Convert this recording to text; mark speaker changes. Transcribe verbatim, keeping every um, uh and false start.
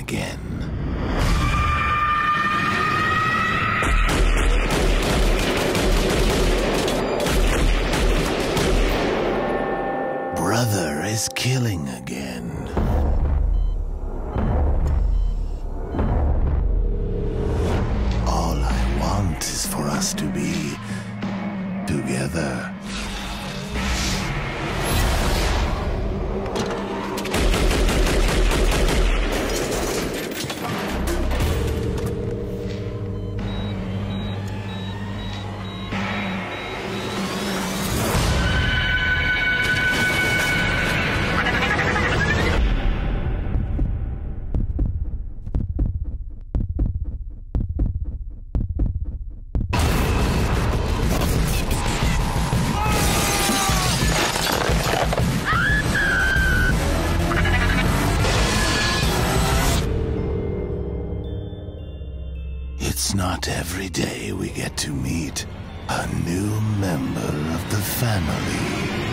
Speaker 1: again. Brother is killing again. All I want is for us to be together. It's not every day we get to meet a new member of the family.